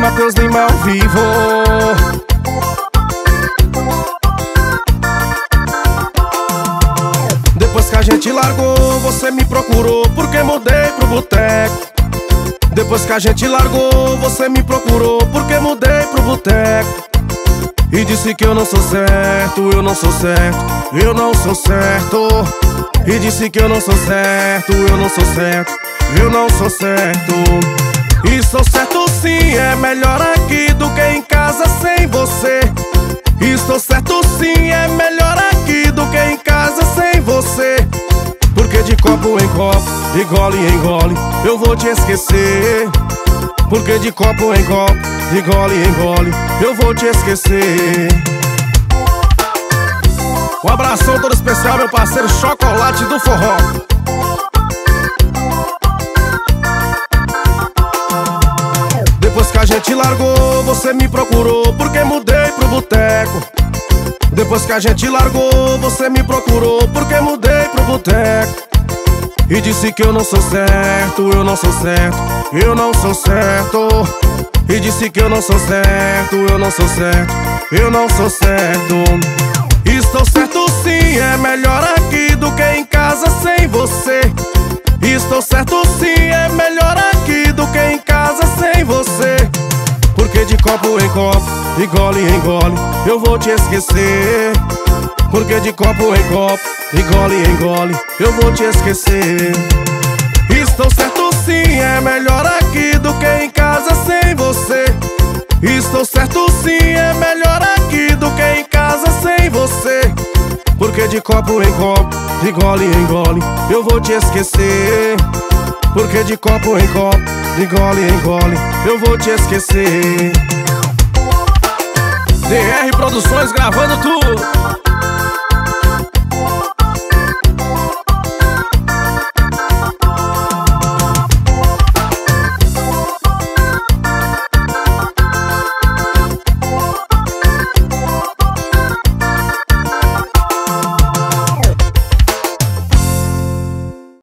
Matheus Lima ao vivo. Depois que a gente largou, você me procurou porque mudei pro boteco. Depois que a gente largou, você me procurou porque mudei pro boteco. E disse que eu não sou certo, eu não sou certo, eu não sou certo. E disse que eu não sou certo, eu não sou certo, eu não sou certo. E sou certo sim, é melhor aqui do que em casa sem você. E estou certo sim, é melhor aqui do que em casa sem você. Porque de copo em copo, de gole em gole, eu vou te esquecer. Porque de copo em copo, de gole em gole, eu vou te esquecer. Um abração todo especial, meu parceiro Chocolate do Forró. Depois que a gente largou, você me procurou porque mudei pro boteco. Depois que a gente largou, você me procurou porque mudei pro boteco. E disse que eu não sou certo, eu não sou certo, eu não sou certo. E disse que eu não sou certo, eu não sou certo, eu não sou certo. Estou certo sim, é melhor aqui do que em casa sem você. Estou certo sim, é melhor aqui do que em casa sem você. Porque de copo em copo, de gole em gole, eu vou te esquecer. Porque de copo em copo, de gole em gole, eu vou te esquecer. Estou certo sim, é melhor aqui do que em casa sem você. Estou certo sim, é melhor aqui do que em casa sem você. Porque de copo em copo, de gole em gole, eu vou te esquecer. Porque de copo em copo, de gole em gole, eu vou te esquecer. DR Produções gravando tudo.